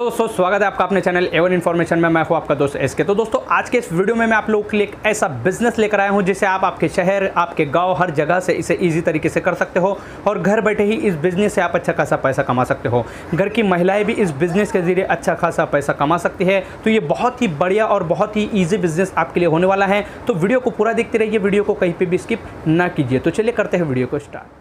दोस्तों स्वागत है आपका अपने चैनल एवन इन्फॉर्मेशन में। मैं हूं आपका दोस्त एसके। तो दोस्तों आज के इस वीडियो में मैं आप लोगों के लिए एक ऐसा बिजनेस लेकर आया हूं जिसे आप आपके शहर, आपके गांव, हर जगह से इसे इजी तरीके से कर सकते हो और घर बैठे ही इस बिजनेस से आप अच्छा खासा पैसा कमा सकते हो। घर की महिलाएं भी इस बिजनेस के जरिए अच्छा खासा पैसा कमा सकती है। तो ये बहुत ही बढ़िया और बहुत ही ईजी बिजनेस आपके लिए होने वाला है। तो वीडियो को पूरा देखते रहिए, वीडियो को कहीं पर भी स्किप ना कीजिए। तो चलिए करते हैं वीडियो को स्टार्ट।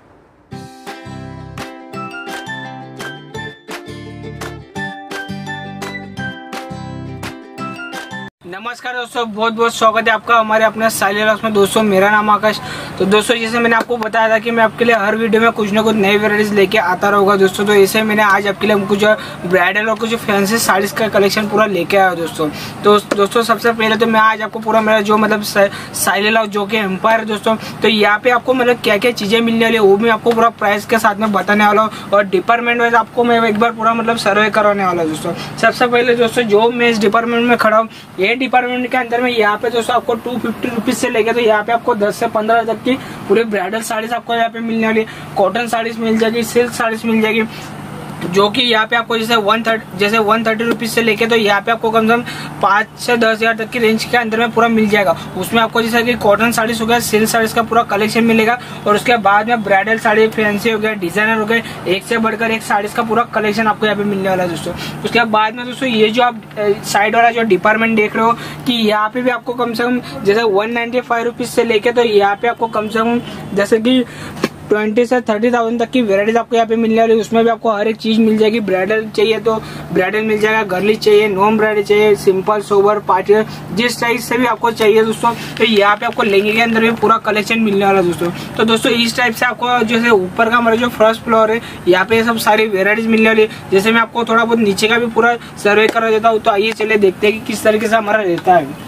नमस्कार दोस्तों, बहुत बहुत स्वागत है आपका हमारे अपने साइले व्लॉग्स में। दोस्तों मेरा नाम आकाश। तो दोस्तों जैसे मैंने आपको बताया था कि मैं आपके लिए हर वीडियो में कुछ ना कुछ नई वैराइटीज लेके आता रहूँगा दोस्तों। तो ऐसे मैंने आज आपके लिए कुछ ब्राइडल और कुछ फैंसी साड़ीज का कलेक्शन पूरा लेके आया दोस्तों। तो दोस्तों सबसे पहले तो मैं आज आपको पूरा मेरा जो मतलब साइले व्लॉग जो कि एम्पायर है दोस्तों, तो यहाँ पे आपको मतलब क्या क्या चीजें मिलने वाली है वो मैं आपको पूरा प्राइस के साथ में बताने वाला हूँ और डिपार्टमेंट वाइज आपको मैं एक बार पूरा मतलब सर्वे करवाने वाला हूँ दोस्तों। सबसे पहले दोस्तों जो मैं इस डिपार्टमेंट में खड़ा हूँ, ये डिपार्टमेंट के अंदर में यहाँ पे दोस्तों आपको 250 रुपीज से लेके तो यहाँ पे आपको 10 से 15 तक की पूरी ब्राइडल साड़ीज आपको यहाँ पे मिलने वाली, कॉटन साड़ीज मिल जाएगी, सिल्क साड़ीज मिल जाएगी, जो कि यहाँ पे आपको जैसे 130 रुपीज से लेके तो यहाँ पे आपको कम से कम 5 से 10 हजार तक की रेंज के अंदर में पूरा मिल जाएगा। उसमें आपको जैसे कि कॉटन साड़ीज हो गया, सिल्क साड़ीज का पूरा कलेक्शन मिलेगा और उसके बाद में ब्राइडल साड़ी, फैंसी हो गया, डिजाइनर हो गए, एक से बढ़कर एक साड़ीज का पूरा कलेक्शन आपको यहाँ पे मिलने वाला है दोस्तों। उसके बाद में दोस्तों ये जो आप साइड वाला जो डिपार्टमेंट देख रहे हो कि यहाँ पे भी आपको कम से कम जैसे 195 रुपीज से लेके तो यहाँ पे आपको कम से कम जैसे कि 20 से 30,000 तक की वेराइटीज आपको यहाँ पे मिलने वाली है। उसमें भी आपको हर एक चीज मिल जाएगी। ब्राइडल चाहिए तो ब्राइडल मिल जाएगा, गर्ली चाहिए, नॉन ब्राइडल चाहिए, सिंपल सोबर पार्टी, जिस टाइप से भी आपको चाहिए दोस्तों। तो यहाँ पे आपको लहंगे के अंदर भी पूरा कलेक्शन मिलने वाला दोस्तों। तो दोस्तों इस टाइप से आपको जैसे ऊपर का हमारा जो फर्स्ट फ्लोर है यहाँ पे सब सारी वेराइटीज मिलने वाली है। जैसे मैं आपको थोड़ा बहुत नीचे का भी पूरा सर्वे करा देता हूँ। तो आइए चले देखते हैं कि किस तरीके से हमारा रहता है।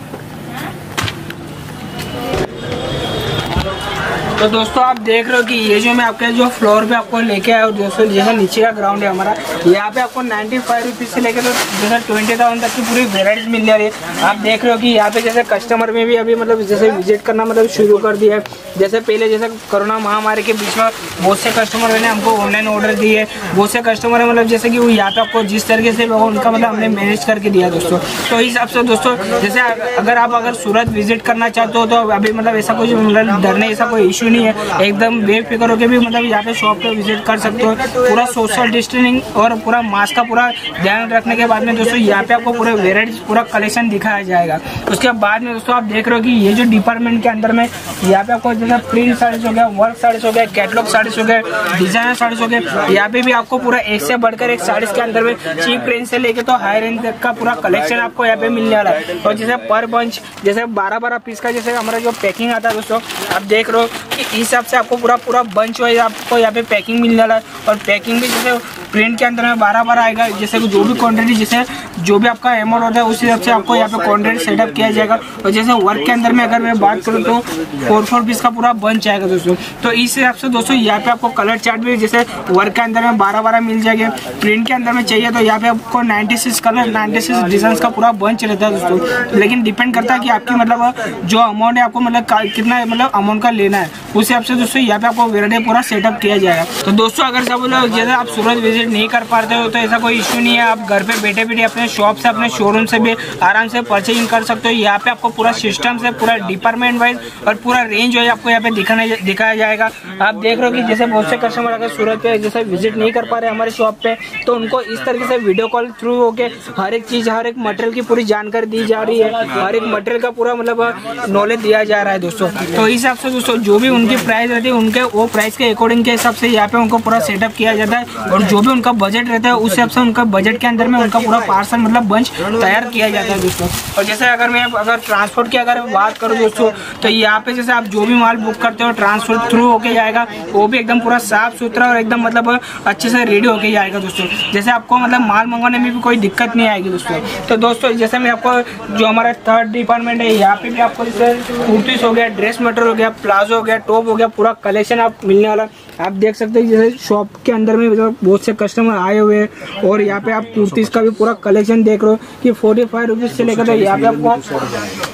तो दोस्तों आप देख रहे हो कि ये जो मैं आपके जो फ्लोर पे आपको लेके आया हूँ दोस्तों, जैसा नीचे का ग्राउंड है हमारा, यहाँ पे आपको 95 रुपीज से लेकर तो जैसे 20,000 तक की पूरी वेराइटीज मिल जा रही है। आप देख रहे हो कि यहाँ पे जैसे कस्टमर में भी अभी मतलब जैसे विजिट करना मतलब शुरू कर दिया है। जैसे पहले जैसे कोरोना महामारी के बीच में बहुत से कस्टमर ने हमको ऑनलाइन ऑर्डर दिए, बहुत से कस्टमर है मतलब जैसे कि वो यहाँ पे आपको जिस तरीके से उनका मतलब हमने मैनेज करके दिया दोस्तों। तो इस हिसाब से दोस्तों जैसे अगर सूरत विजिट करना चाहते हो तो अभी मतलब ऐसा कुछ मतलब डरने ऐसा कोई इशू नहीं है, एकदम बेफिक्र होकर भी मतलब यहाँ पे शॉप पे विजिट कर सकते हो। पूरा सोशल डिस्टेंसिंग और पूरा मास्क का पूरा ध्यान रखने के बाद में दोस्तों यहाँ पे आपको पूरे वेराइटीज पूरा कलेक्शन दिखाया जाएगा। उसके बाद में दोस्तों आप देख रहे हो कि ये जो डिपार्टमेंट के अंदर में यहाँ पे आपको जैसे प्रिंट साड़ीज हो गया, वर्क साड़ीज हो गया, कैटलॉग साड़ीज हो गया, डिजाइनर साड़ीज हो गया, यहाँ पे भी आपको पूरा एक से बढ़कर एक साड़ीज के अंदर में चीप रेंज से लेके तो हाई रेंज तक का पूरा कलेक्शन आपको यहाँ पे मिलने वाला है। और जैसे पर बंच जैसे 12-12 पीस का जैसे हमारा जो पैकिंग आता है दोस्तों, आप देख रहे हो कि इस हिसाब से आपको पूरा बंच वाइज आपको यहाँ पे पैकिंग मिलने वाला है। और पैकिंग भी जैसे प्रिंट के अंदर में 12-12 आएगा, जैसे जो भी क्वांटिटी जैसे जो भी आपका अमाउंट होता है उस हिसाब से आपको यहाँ पे क्वांटिटी सेटअप किया जाएगा। और जैसे वर्क के अंदर में अगर मैं बात करूँ तो 4 पीस का पूरा बंच आएगा दोस्तों। तो इस हिसाब से दोस्तों यहाँ पे आपको कलर चार्ट भी जैसे वर्क के अंदर में 12-12 मिल जाएंगे। प्रिंट के अंदर में चाहिए तो यहाँ पे आपको 96 कलर 96 डिजाइन का पूरा बंच रहता है दोस्तों। लेकिन डिपेंड करता है कि आपकी मतलब जो अमाउंट है आपको मतलब कितना मतलब अमाउंट का लेना है, उस हिसाब से दोस्तों यहाँ पे आपको वेराइटी पूरा सेटअप किया जाएगा। तो दोस्तों अगर सब लोग जैसे आप सूरत विजिट नहीं कर पाते हो तो ऐसा कोई इशू नहीं है, आप घर पे बैठे बैठे अपने शॉप से अपने शोरूम से भी आराम से परचेजिंग कर सकते हो। यहाँ पे आपको पूरा सिस्टम से पूरा डिपार्टमेंट वाइज और पूरा रेंज वाइज आपको यहाँ पे दिखाया जाएगा। आप देख रहे हो कि जैसे बहुत से कस्टमर अगर सूरत पे जैसे विजिट नहीं कर पा रहे हमारे शॉप पे तो उनको इस तरीके से वीडियो कॉल थ्रू होके हर एक चीज, हर एक मटेरियल की पूरी जानकारी दी जा रही है, हर एक मटेरियल का पूरा मतलब नॉलेज दिया जा रहा है दोस्तों। तो इस हिसाब से दोस्तों जो भी उनकी प्राइस रहती है उनके वो प्राइस के अकॉर्डिंग के हिसाब से यहाँ पे उनको पूरा सेटअप किया जाता है। और जो भी उनका बजट रहता है उस हिसाब से उनका बजट के अंदर में उनका पूरा पार्सल मतलब बंच तैयार किया जाता है दोस्तों। और जैसे अगर ट्रांसपोर्ट की अगर बात करूँ दोस्तों तो यहाँ पे जैसे आप जो भी माल बुक करते हो ट्रांसपोर्ट थ्रू होके जाएगा, वो भी एकदम पूरा साफ सुथरा और एकदम मतलब अच्छे से रेडी होके जाएगा दोस्तों। जैसे आपको मतलब माल मंगवाने में भी कोई दिक्कत नहीं आएगी दोस्तों। तो दोस्तों जैसे मैं आपको जो हमारा थर्ड डिपार्टमेंट है यहाँ पे भी आपको जैसे कुर्तीस हो गया, ड्रेस मटेरियल हो गया, प्लाजो हो गया, टॉप हो गया, पूरा कलेक्शन आप मिलने वाला। आप देख सकते हैं जैसे शॉप के अंदर में बहुत से कस्टमर आए हुए हैं और यहाँ पे आप कुर्तीस का भी पूरा कलेक्शन देख रहे हो कि 45 रुपीज से लेकर तो यहाँ पे आपको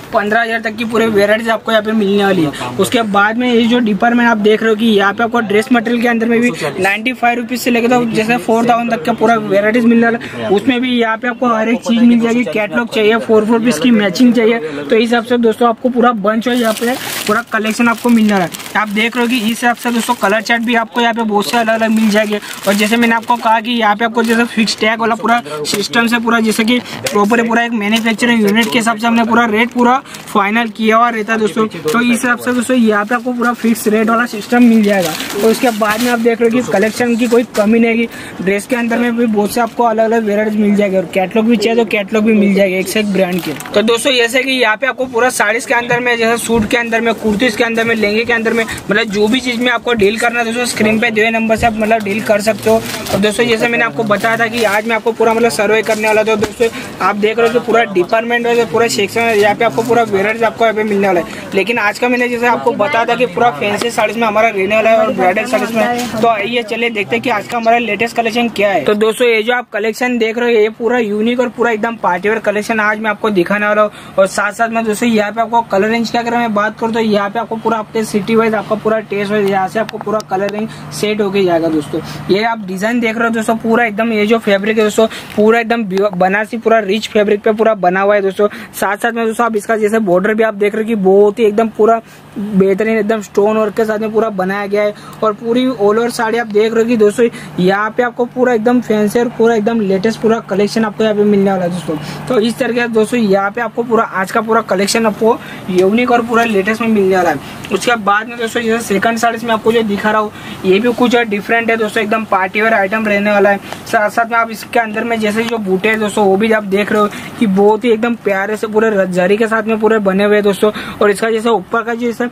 15,000 तक की पूरे वेराइटीज आपको यहाँ पे मिलने वाली है। उसके बाद में ये जो डिपार्टमेंट आप देख रहे हो कि यहाँ पे आपको ड्रेस मटेरियल के अंदर में भी 95 रुपीज से लेकर तो जैसे 4,000 तक का पूरा वेराइटीज मिलने वाला है। उसमें भी यहाँ पे आपको हर एक चीज मिल जाएगी। कैटलॉग चाहिए, 4 पीस की मैचिंग चाहिए, तो इस हिसाब से दोस्तों आपको पूरा बंच हो यहाँ पे पूरा कलेक्शन आपको मिल रहा है। आप देख रहे हो कि इस हिसाब से दोस्तों कलर चार्ट भी आपको यहाँ पे बहुत से अलग अलग मिल जाएंगे। और जैसे मैंने आपको कहा कि यहाँ पे आपको जैसे फिक्स टैग वाला पूरा सिस्टम से पूरा जैसे कि प्रॉपर पूरा एक मैन्युफैक्चरिंग यूनिट के हिसाब से हमने पूरा रेट पूरा फाइनल किया हुआ रहता है दोस्तों। तो इस हिसाब से दोस्तों यहाँ पे आपको पूरा फिक्स रेट वाला सिस्टम मिल जाएगा। और उसके बाद में आप देख रहे हो कि कलेक्शन की कोई कमी नहीं है। ड्रेस के अंदर में भी बहुत से आपको अलग अलग वेराइटीज मिल जाएगी और कैटलॉग भी चाहिए तो कैटलॉग भी मिल जाएगा एक से एक ब्रांड के। तो दोस्तों जैसे कि यहाँ पे आपको पूरा साड़ीज के अंदर में, जैसे सूट के अंदर में, कुर्तीज के अंदर में, लहंगे के अंदर में, मतलब जो भी चीज में आपको डील करना है दोस्तों स्क्रीन पे दिए नंबर से आप मतलब डील कर सकते हो। और दोस्तों जैसे मैंने आपको बताया था कि आज मैं आपको पूरा मतलब सर्वे करने वाला था। दोस्तों आप देख रहे हो कि पूरा डिपार्टमेंट है, पूरा सेक्शन है, यहाँ पे आपको पूरा वेराइटीज आपको यहाँ पे मिलने वाला है। लेकिन आज का मैंने जैसे आपको बताया था कि पूरा फैंसी साड़ीज में हमारा रहने वाला है और ब्राइडल साड़ीज में। तो आइए चलिए देखते हैं कि आज का हमारा लेटेस्ट कलेक्शन क्या है। तो दोस्तों ये जो आप कलेक्शन देख रहे हो ये पूरा यूनिक और पूरा एकदम पार्टीवेयर कलेक्शन आज मैं आपको दिखाने वाला हूँ। और साथ साथ में दोस्तों यहाँ पे आपको कलर रेंज की अगर मैं बात करूँ तो यहाँ पे आपको पूरा आपके सिटी वाइज आपका पूरा टेस्ट वाइज यहाँ से आपको पूरा कलर रेंज सेट होके जाएगा दोस्तों। ये आप डिजाइन देख रहे हो दोस्तों पूरा एकदम, ये जो फैब्रिक है दोस्तों पूरा एकदम बनारसी पूरा रिच फैब्रिक पे पूरा बना हुआ है दोस्तों। साथ साथ में दोस्तों आप इसका जैसे बॉर्डर भी आप देख रहे हो कि बहुत ही एकदम पूरा बेहतरीन एकदम स्टोन वर्क के साथ में पूरा बनाया गया है। और पूरी ऑल ओवर साड़ी आप देख रहे हो कि दोस्तों यहाँ पे आपको पूरा एकदम फैंसी और पूरा एकदम लेटेस्ट पूरा कलेक्शन आपको यहाँ पे मिलने वाला है दोस्तों। तो इस तरीके से दोस्तों यहाँ पे आपको पूरा आज का पूरा कलेक्शन आपको यूनिक और पूरा लेटेस्ट में मिलने वाला है। उसके बाद में दोस्तों जैसे सेकंड साड़ीज में आपको जो दिखा रहा हूँ ये भी कुछ डिफरेंट है दोस्तों, एकदम पार्टीवेयर आइटम रहने वाला है। साथ साथ में आप इसके अंदर में जैसे जो बूटे है दोस्तों वो भी आप देख रहे हो कि बहुत ही एकदम प्यारे से पूरे जरी के साथ में पूरे बने हुए हैं दोस्तों। और इसका जैसे ऊपर का जैसे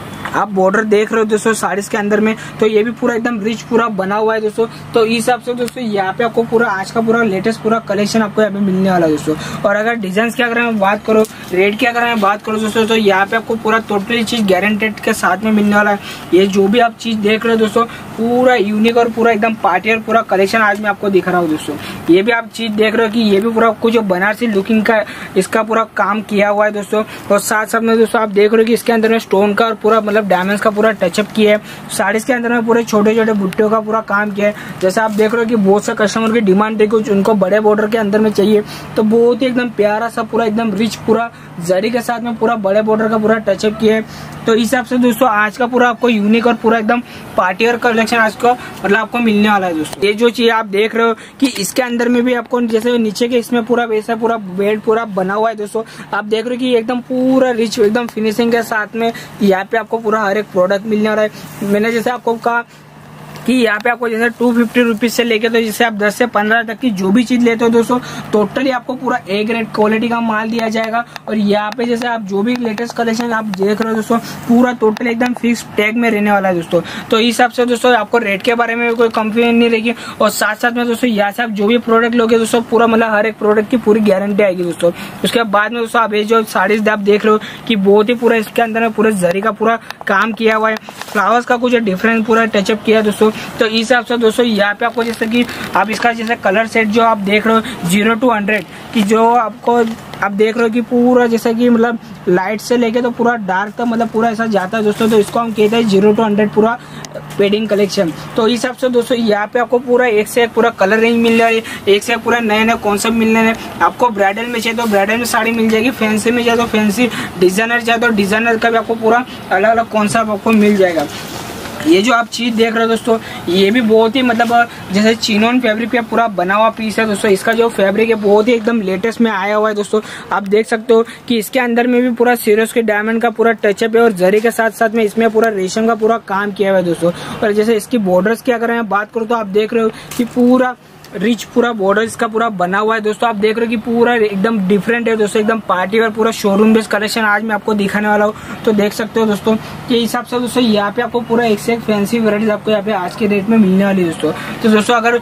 आप बॉर्डर देख रहे हो दोस्तों साड़ीज के अंदर में, तो ये भी पूरा एकदम रिच पूरा बना हुआ है दोस्तों। तो इस हिसाब से दोस्तों यहाँ पे आपको पूरा आज का पूरा लेटेस्ट पूरा कलेक्शन आपको यहाँ पे मिलने वाला है दोस्तों। और अगर डिजाइन की अगर मैं बात करूँ, रेट की अगर मैं बात करूँ दोस्तों, तो यहाँ पे आपको पूरा टोटली चीज गारंटेड के साथ में मिलने वाला है। ये जो भी आप चीज देख रहे हो दोस्तों पूरा यूनिक और पूरा एकदम पार्टीवेयर पूरा कलेक्शन आज मैं आपको दिखा रहा हूँ दोस्तों। ये भी आप चीज देख रहे हो कि ये भी पूरा कुछ बनारसी लुकिंग का इसका पूरा काम किया हुआ है दोस्तों। और साथ साथ में दोस्तों आप देख रहे हो कि इसके अंदर में स्टोन का और पूरा मतलब डायमंड्स का पूरा टचअप किया है। साड़ीज के अंदर में पूरे छोटे छोटे बुट्टियों का पूरा काम किया है। जैसे आप देख रहे हो कि बहुत से कस्टमर की डिमांड है कुछ उनको बड़े बॉर्डर के अंदर में चाहिए, तो बहुत ही एकदम प्यारा सा पूरा एकदम रिच पूरा जरी के साथ में पूरा बड़े बॉर्डर का पूरा टचअप किया है। तो इस हिसाब से दोस्तों आज का पूरा आपको यूनिक और पूरा एकदम पार्टीवेयर कलेक्शन आज को मतलब आपको मिलने वाला है दोस्तों। ये जो चीज आप देख रहे हो कि इसके अंदर में भी आपको जैसे नीचे के इसमें पूरा वैसा पूरा बेड पूरा बना हुआ है दोस्तों। आप देख रहे हो कि एकदम पूरा रिच एकदम फिनिशिंग के साथ में यहाँ पे आपको पूरा हर एक प्रोडक्ट मिलने वाला है। मैंने जैसे आपको कहा कि यहाँ पे आपको जैसे 250 रुपीज से लेके तो जैसे आप 10 से 15 तक की जो भी चीज लेते हो दोस्तों टोटली आपको पूरा ए ग्रेड क्वालिटी का माल दिया जाएगा। और यहाँ पे जैसे आप जो भी लेटेस्ट कलेक्शन आप देख रहे हो दोस्तों पूरा टोटल एकदम फिक्स टैग में रहने वाला है दोस्तों। तो इस हिसाब से दोस्तों आपको रेट के बारे में कोई कंप्लेन नहीं रहेगी। और साथ साथ में दोस्तों यहाँ से आप जो भी प्रोडक्ट लोगे दोस्तों पूरा मतलब हर एक प्रोडक्ट की पूरी गारंटी आएगी दोस्तों। उसके बाद में दोस्तों आप ये जो साड़ीज आप देख रहे हो कि बहुत ही पूरा इसके अंदर में पूरा जरी का पूरा काम किया हुआ है, फ्लावर्स का कुछ डिफरेंट पूरा टचअप किया दोस्तों। तो इस हिसाब से दोस्तों यहाँ पे आपको जैसे कि आप इसका जैसे कलर सेट जो आप देख रहे हो 0 to 100 की जो आपको आप देख रहे हो कि पूरा जैसे कि मतलब लाइट से लेके तो पूरा डार्क तक मतलब पूरा ऐसा जाता है दोस्तों। तो इसको हम कहते हैं 0 to 100 पूरा पेडिंग कलेक्शन। तो इस हिसाब से दोस्तों यहाँ पे आपको पूरा एक से एक पूरा कलर रेंज मिल रहा है, एक से एक पूरा नए नए कॉन्सेप्ट मिल रहे हैं। आपको ब्राइडल में चाहिए तो ब्राइडल में साड़ी मिल जाएगी, फैंसी में चाहिए तो फैंसी, डिजाइनर चाहिए तो डिजाइनर का भी आपको पूरा अलग अलग कॉन्सेप्ट आपको मिल जाएगा। ये जो आप चीज देख रहे हो दोस्तों ये भी बहुत ही मतलब जैसे चिनोन फैब्रिक पे पूरा बना हुआ पीस है दोस्तों। इसका जो फैब्रिक है बहुत ही एकदम लेटेस्ट में आया हुआ है दोस्तों। आप देख सकते हो कि इसके अंदर में भी पूरा सीरोस के डायमंड का पूरा टचअप है और जरी के साथ साथ में इसमें पूरा रेशम का पूरा काम किया हुआ है दोस्तों। और जैसे इसकी बॉर्डर्स की अगर मैं बात करूँ तो आप देख रहे हो कि पूरा रिच पूरा बॉर्डर इसका पूरा बना हुआ है दोस्तों। आप देख रहे हो कि पूरा एकदम डिफरेंट है दोस्तों, एकदम पार्टी और पूरा शोरूम बेस्ड कलेक्शन आज मैं आपको दिखाने वाला हूँ। तो देख सकते हो दोस्तों के हिसाब से दोस्तों यहाँ पे आपको पूरा एक से एक फैंसी वैराइटीज आपको यहाँ पे आज के डेट में मिलने वाली है दोस्तों। तो दोस्तों अगर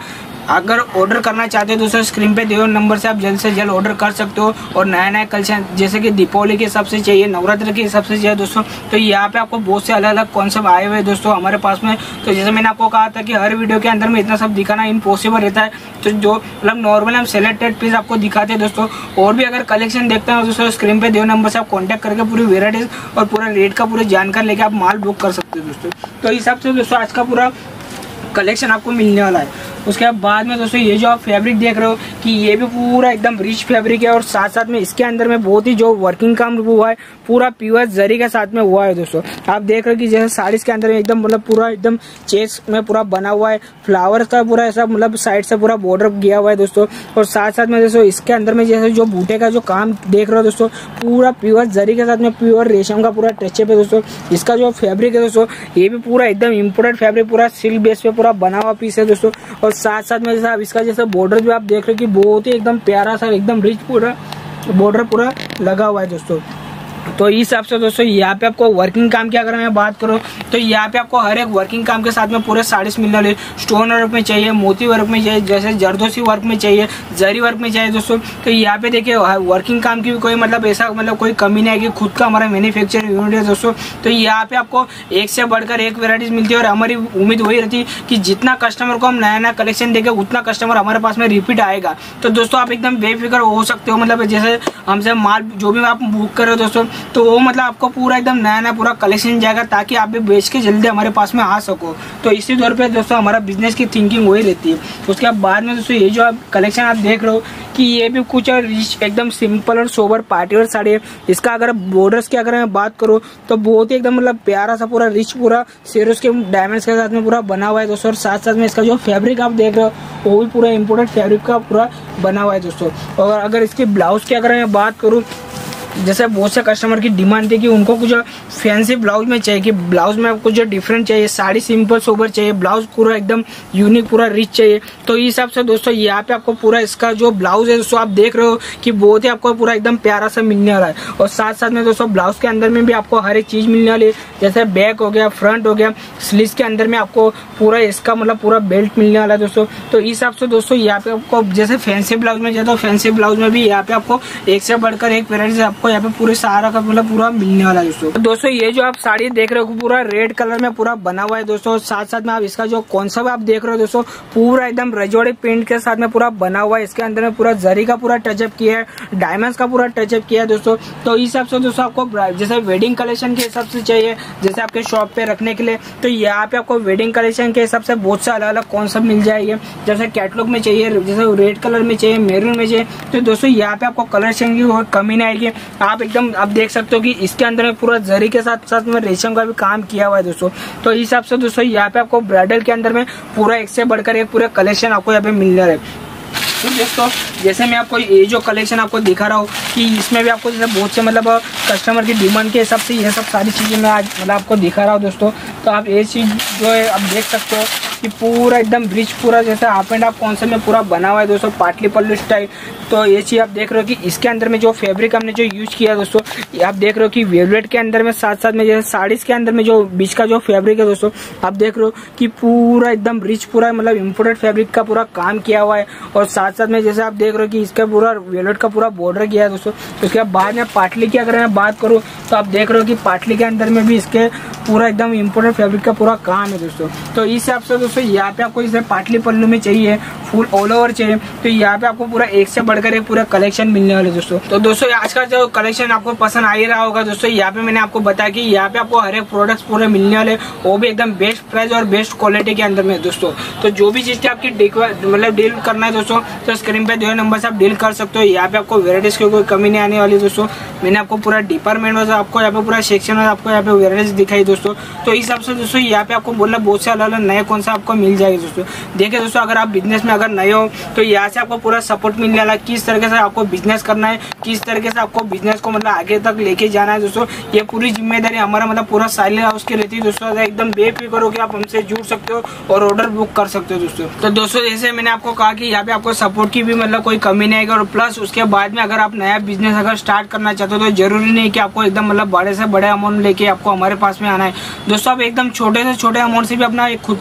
अगर ऑर्डर करना चाहते हो दोस्तों स्क्रीन पे दिए हुए नंबर से आप जल्द से जल्द ऑर्डर कर सकते हो। और नया नया कलेक्शन जैसे कि दीपावली के हिसाब से चाहिए, नवरात्र के हिसाब से चाहिए दोस्तों, तो यहाँ पे आपको बहुत से अलग अलग कॉन्सेप्ट आए हुए हैं दोस्तों हमारे पास में। तो जैसे मैंने आपको कहा था कि हर वीडियो के अंदर में इतना सब दिखाना इम्पॉसिबल रहता है, तो जो मतलब नॉर्मल हम सिलेक्टेड पीस आपको दिखाते हैं दोस्तों। और भी अगर कलेक्शन देखते हैं दोस्तों स्क्रीन पे दिए हुए नंबर से आप कॉन्टैक्ट करके पूरी वेराइटीज और पूरा रेट का पूरी जानकारी लेके आप माल बुक कर सकते हो दोस्तों। तो इस हिसाब से दोस्तों आज का पूरा कलेक्शन आपको मिलने वाला है। उसके बाद में दोस्तों ये जो आप फैब्रिक देख रहे हो कि ये भी पूरा एकदम रिच फैब्रिक है, और साथ साथ में इसके अंदर में बहुत ही जो वर्किंग काम हुआ है पूरा प्योर जरी के साथ में हुआ है दोस्तों। आप देख रहे हो कि जैसे साड़ीज के अंदर में एकदम मतलब पूरा एकदम चेक्स में पूरा बना हुआ है, फ्लावर का पूरा ऐसा मतलब साइड से पूरा बॉर्डर किया हुआ है दोस्तों। और साथ साथ में दोस्तों इसके अंदर में जैसे जो बूटे का जो काम देख रहे हो दोस्तों पूरा प्योर जरी के साथ में प्योर रेशम का पूरा टचअप है दोस्तों। इसका जो फैब्रिक है दोस्तों ये भी पूरा एकदम इम्पोर्टेड फैब्रिक, पूरा सिल्क बेस पे पूरा बना हुआ पीस है दोस्तों। और साथ साथ में जैसा इसका जैसा बॉर्डर भी आप देख रहे हो कि बहुत ही एकदम प्यारा सा एकदम रिच पूरा बॉर्डर पूरा लगा हुआ है दोस्तों। तो इस हिसाब से दोस्तों यहाँ पे आपको वर्किंग काम की अगर मैं बात करूँ तो यहाँ पे आपको हर एक वर्किंग काम के साथ में पूरे साड़ीज मिलने वाले, स्टोन वर्क में चाहिए, मोती वर्क में चाहिए, जैसे जरदोसी वर्क में चाहिए, जरी वर्क में चाहिए दोस्तों। तो यहाँ पे देखिए वर्किंग काम की भी कोई मतलब ऐसा मतलब कोई कमी नहीं आएगी, खुद का हमारा मैन्युफैक्चरिंग यूनिट है दोस्तों। तो यहाँ पे आपको एक से बढ़कर एक वेराइटीज मिलती है, और हमारी उम्मीद वही रहती है कि जितना कस्टमर को हम नया नया कलेक्शन देंगे उतना कस्टमर हमारे पास में रिपीट आएगा। तो दोस्तों आप एकदम बेफिक्र हो सकते हो, मतलब जैसे हमसे माल जो भी आप बुक कर रहे हो दोस्तों तो वो मतलब आपको पूरा एकदम नया नया पूरा कलेक्शन जाएगा, ताकि आप भी बेच के जल्दी हमारे पास में आ सको। तो इसी तौर पे दोस्तों हमारा बिजनेस की थिंकिंग वही रहती है। उसके बाद में दोस्तों ये जो आप कलेक्शन आप देख रहे हो कि ये भी कुछ रिच एकदम सिंपल और सोबर पार्टीवेयर साड़ी है। इसका अगर बॉर्डर्स की अगर मैं बात करूँ तो बहुत ही एकदम मतलब प्यारा सा पूरा रिच पूरा सेरोस के डायमंड्स के साथ में पूरा बना हुआ है दोस्तों। और साथ साथ में इसका जो फैब्रिक आप देख रहे हो वो भी पूरा इम्पोर्टेंट फैब्रिक का पूरा बना हुआ है दोस्तों। और अगर इसके ब्लाउज की अगर मैं बात करूँ, जैसे बहुत से कस्टमर की डिमांड थी कि उनको कुछ फैंसी ब्लाउज में चाहिए, कि ब्लाउज में कुछ डिफरेंट चाहिए, साड़ी सिंपल सोबर चाहिए, ब्लाउज पूरा एकदम यूनिक पूरा रिच चाहिए। तो इस हिसाब से दोस्तों यहाँ पे आपको पूरा इसका जो ब्लाउज है दोस्तों आप देख रहे हो कि बहुत ही आपको पूरा एकदम प्यारा सा मिलने वाला है। और साथ साथ में दोस्तों ब्लाउज के अंदर में भी आपको हर एक चीज मिलने वाली है, जैसे बैक हो गया, फ्रंट हो गया, स्लीव्स के अंदर में आपको पूरा इसका मतलब पूरा बेल्ट मिलने वाला है दोस्तों। तो इस हिसाब से दोस्तों यहाँ पे आपको जैसे फैंसी ब्लाउज में जाता है, फैंसी ब्लाउज में भी यहाँ पे आपको एक से बढ़कर एक वेराइटी आपको यहाँ पे पूरे सारा का मतलब पूरा मिलने वाला है दोस्तों। तो दोस्तों ये जो आप साड़ी देख रहे हो पूरा रेड कलर में पूरा बना हुआ है दोस्तों। साथ साथ में आप इसका जो कॉन्सेप्ट आप देख रहे हो दोस्तों पूरा एकदम रजवाड़ी प्रिंट के साथ में पूरा बना हुआ है। इसके अंदर में पूरा जरी का पूरा टचअप किया है, डायमंड्स का पूरा टचअप किया है दोस्तों। तो इस हिसाब से दोस्तों आपको जैसे वेडिंग कलेक्शन के हिसाब से चाहिए, जैसे आपके शॉप पे रखने के लिए, तो यहाँ पे आपको वेडिंग कलेक्शन के हिसाब से बहुत से अलग अलग कॉन्सेप्ट मिल जाएंगे। जैसे कैटलॉग में चाहिए, जैसे रेड कलर में चाहिए, मेरून में चाहिए, तो दोस्तों यहाँ पे आपको कलर चेंज की कमी नहीं आएगी। आप एकदम आप देख सकते हो कि इसके अंदर में पूरा जरी के साथ साथ में रेशम का भी काम किया हुआ है दोस्तों। तो इस हिसाब से दोस्तों यहाँ पे आपको ब्राइडल के अंदर में पूरा एक से बढ़कर एक पूरा कलेक्शन आपको यहाँ पे मिल रहा है। तो दोस्तों जैसे मैं आपको ये जो कलेक्शन आपको दिखा रहा हूँ कि इसमें भी आपको जैसे बहुत से मतलब कस्टमर की डिमांड के हिसाब से ये सब सारी चीज़ें मैं आज मतलब आपको दिखा रहा हूँ दोस्तों। तो आप ये चीज़ जो है आप देख सकते हो कि पूरा एकदम रिच पूरा जैसे हाफ एंड हाफ कॉन्सेप्ट में पूरा बना हुआ है दोस्तों, पाटली पल्लू स्टाइल। तो ये चीज़ आप देख रहे हो कि इसके अंदर में जो फैब्रिक हमने जो यूज किया है दोस्तों, आप देख रहे हो कि वेलवेट के अंदर में साथ साथ में जैसे साड़ीज के अंदर में जो बीच का जो फैब्रिक है दोस्तों आप देख रहे हो कि पूरा एकदम रिच पूरा मतलब इम्पोर्टेड फैब्रिक का पूरा काम किया हुआ है। और साथ साथ में जैसे आप देख रहे हो कि इसका पूरा वेलवेट का पूरा बॉर्डर किया है दोस्तों। उसके बाद में पाटली की अगर मैं बात करूँ तो आप देख रहे हो कि पाटली के अंदर में भी इसके पूरा एकदम इम्पोर्टेंट फैब्रिक का पूरा काम है दोस्तों। तो इस हिसाब से दोस्तों यहाँ पे आपको जैसे पाटली पल्लू में चाहिए, फुल ऑल ओवर चाहिए, तो यहाँ पे आपको पूरा एक से बढ़कर एक पूरा कलेक्शन मिलने वाले दोस्तों। तो दोस्तों आज का जो कलेक्शन आपको पसंद आ ही रहा होगा दोस्तों। यहाँ पे मैंने आपको बताया कि यहाँ पे आपको हर एक प्रोडक्ट्स पूरे मिलने वाले, वो भी एकदम बेस्ट प्राइस और बेस्ट क्वालिटी के अंदर में दोस्तों। तो जो भी चीज आपकी मतलब डील करना है दोस्तों तो स्क्रीन पे जो नंबर से आप डील कर सकते हो। यहाँ पे आपको वेराइटीज की कोई कमी नहीं आने वाली दोस्तों। मैंने आपको पूरा डिपार्टमेंट वाइज आपको यहाँ पे पूरा सेक्शन वाइज आपको यहाँ पे वेराइटीज दिखाई दोस्तों। तो इस हिसाब से दोस्तों यहाँ पे आपको बोलना बहुत से अलग अलग नए कौन सा आपको मिल जाएगा दोस्तों। देखिए दोस्तों अगर आप बिजनेस में अगर नए हो तो यहाँ से आपको पूरा सपोर्ट मिलने वाला, किस तरीके से आपको बिजनेस करना है, किस तरीके से आपको बिजनेस को मतलब आगे तक लेके जाना है दोस्तों। ये पूरी जिम्मेदारी हमारा मतलब पूरा साइलेंट हाउस की रहती है दोस्तों। एकदम बेफिक्र हो कि आप हमसे जुड़ सकते हो और ऑर्डर बुक कर सकते हो दोस्तों। तो दोस्तों जैसे मैंने आपको कहा कि यहाँ पे आपको सपोर्ट की भी मतलब कोई कमी नहीं आएगी। और प्लस उसके बाद में अगर आप नया बिजनेस अगर स्टार्ट करना चाहते हो तो जरूरी नहीं कि आपको एकदम मतलब बड़े से बड़े अमाउंट लेके आपको हमारे पास में आना है दोस्तों। आप एकदम छोटे से छोटे अमाउंट से भी अपना एक खुद का बिजनेस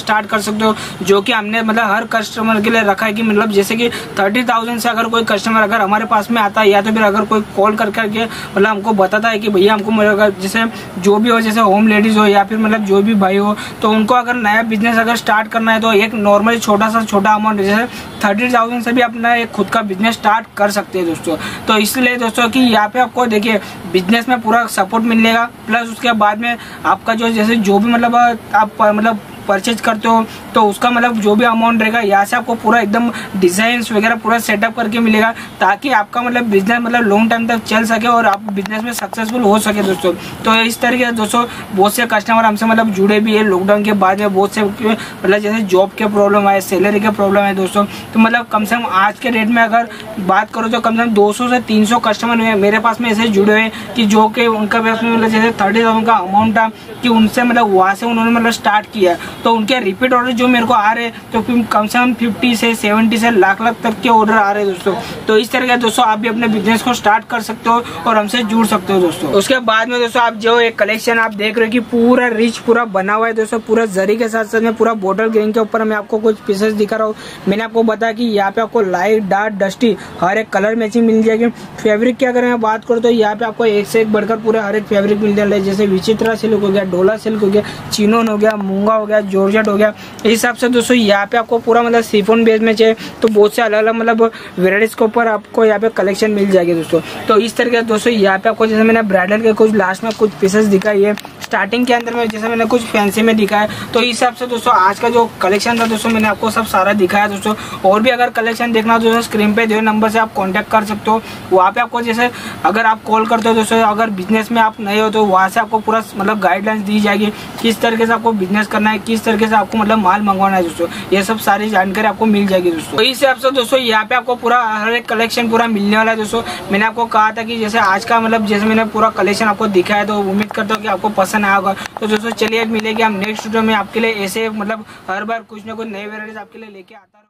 स्टार्ट कर सकते हो, जो कि हमने मतलब हर कस्टमर के लिए रखा है कि मतलब जैसे कि 30,000 से अगर कोई कस्टमर अगर हमारे पास में आता है या तो फिर अगर कोई कॉल कर करके मतलब हमको बताता है कि भैया हमको मतलब जैसे जो भी हो, जैसे होम लेडीज हो या फिर मतलब जो भी भाई हो, तो उनको अगर नया बिजनेस अगर स्टार्ट करना है तो एक नॉर्मली छोटा अमाउंट जैसे 30,000 से भी अपना एक खुद का बिजनेस स्टार्ट कर सकते हैं दोस्तों। तो इसलिए दोस्तों कि यहाँ पे आपको देखिए बिजनेस में पूरा सपोर्ट मिलेगा, प्लस उसके बाद में आपका जो जैसे जो भी मतलब आप मतलब परचेज करते हो तो उसका मतलब जो भी अमाउंट रहेगा यहाँ से आपको पूरा एकदम डिजाइन्स वगैरह पूरा सेटअप करके मिलेगा, ताकि आपका मतलब बिजनेस मतलब लॉन्ग टाइम तक चल सके और आप बिजनेस में सक्सेसफुल हो सके दोस्तों। तो इस तरीके से दोस्तों बहुत से कस्टमर हमसे मतलब जुड़े भी है लॉकडाउन के बाद में, बहुत से मतलब जैसे जॉब के प्रॉब्लम है, सैलरी के प्रॉब्लम है दोस्तों। तो मतलब कम से कम आज के डेट में अगर बात करो तो कम से कम 200 से 300 कस्टमर मेरे पास में ऐसे जुड़े हुए कि जो कि उनका मतलब जैसे 30,000 का अमाउंट था कि उनसे मतलब वहाँ से उन्होंने मतलब स्टार्ट किया, तो उनके रिपीट ऑर्डर जो मेरे को आ रहे हैं तो कम से कम 50 से 70 से लाख तक के ऑर्डर आ रहे हैं दोस्तों। तो इस तरह के दोस्तों आप भी अपने बिजनेस को स्टार्ट कर सकते हो और हमसे जुड़ सकते हो दोस्तों। उसके बाद में दोस्तों आप जो एक कलेक्शन आप देख रहे हो कि पूरा रिच पूरा बना हुआ है दोस्तों, पूरा जरी के साथ साथ में पूरा बॉटल ग्रीन के ऊपर मैं आपको कुछ पीसेस दिखा रहा हूँ। मैंने आपको बताया कि यहाँ पे आपको लाइट डार्क डस्टी हर एक कलर मैचिंग मिल जाएगी। फैब्रिक की अगर मैं बात करूँ तो यहाँ पे आपको एक से एक बढ़कर पूरे हर एक फैब्रिक मिल जाए, जैसे विचित्रा सिल्क हो गया, डोला सिल्क हो गया, चिनोन हो गया, मूंगा हो गया, जॉर्जेट हो गया। इस हिसाब से दोस्तों यहाँ पे आपको पूरा मतलब शिफॉन बेस में चाहिए तो बहुत से अलग अलग मतलब वेराइटीज के ऊपर आपको यहाँ पे कलेक्शन मिल जाएगी दोस्तों। तो इस तरीके से दोस्तों यहाँ पे आपको जैसे मैंने ब्राइडल के कुछ लास्ट में कुछ पीसेस दिखाई है, स्टार्टिंग के अंदर में जैसे मैंने कुछ फैंसी में दिखाया। तो इस हिसाब से दोस्तों आज का जो कलेक्शन था दोस्तों मैंने आपको सब सारा दिखाया दोस्तों। और भी अगर कलेक्शन देखना हो तो स्क्रीन पे जो नंबर से आप कांटेक्ट कर सकते हो, वहाँ पे आपको जैसे अगर आप कॉल करते हो दोस्तों, अगर बिजनेस में आप नए हो तो वहाँ से आपको पूरा मतलब गाइडलाइंस दी जाएगी किस तरीके से आपको बिजनेस करना है, किस तरीके से आपको मतलब माल मंगवाना है दोस्तों, ये सब सारी जानकारी आपको मिल जाएगी दोस्तों। तो इस हिसाब से दोस्तों यहाँ पे आपको पूरा हर एक कलेक्शन पूरा मिलने वाला है दोस्तों। मैंने आपको कहा था कि जैसे आज का मतलब जैसे मैंने पूरा कलेक्शन आपको दिखाया तो उम्मीद करता हूँ कि आपको पसंद आया होगा। तो दोस्तों चलिए मिलेंगे हम नेक्स्ट वीडियो में आपके लिए ऐसे मतलब हर बार कुछ ना कुछ नई वेराइटीज आपके लिए लेके आता हूँ।